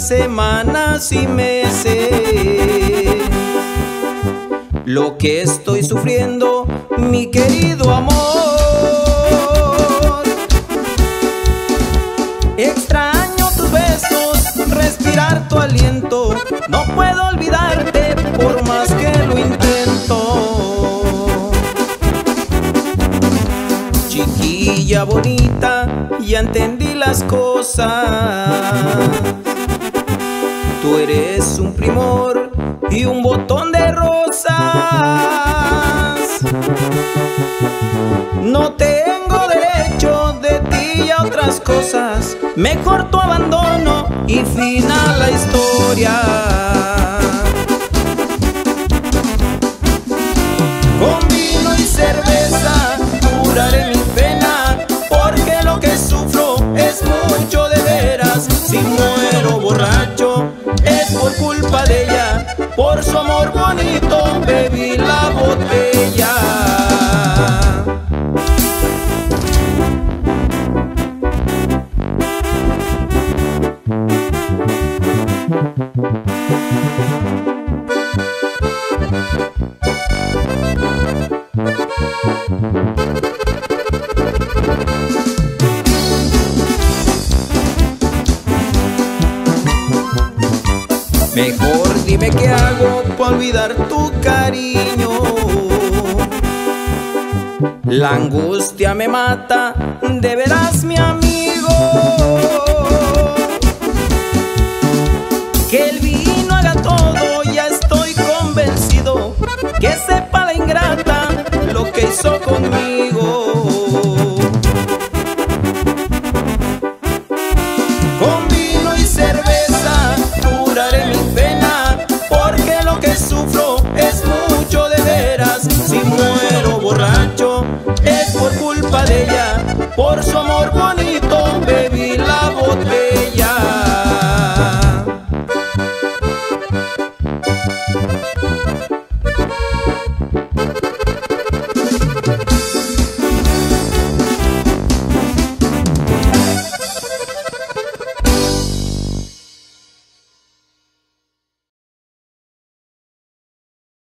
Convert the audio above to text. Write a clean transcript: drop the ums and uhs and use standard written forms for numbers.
semanas y meses. Lo que estoy sufriendo, mi querido amor. Extraño tus besos, respirar tu aliento. No puedo olvidarte por más que lo intento. Chiquilla bonita, ya entendí las cosas. Tú eres un primor y un botón de rosas. No tengo derecho de ti a otras cosas. Mejor tu abandono y final la historia. Con vino y cerveza curaré mi pena, porque lo que sufro es mucho de veras. Si muero borracho es por culpa de ella, por su amor bonito bebí la botella. Mejor dime qué hago para olvidar tu cariño. La angustia me mata, de veras mi amigo. Que el vino haga todo, ya estoy convencido. Que sepa la ingrata lo que hizo conmigo.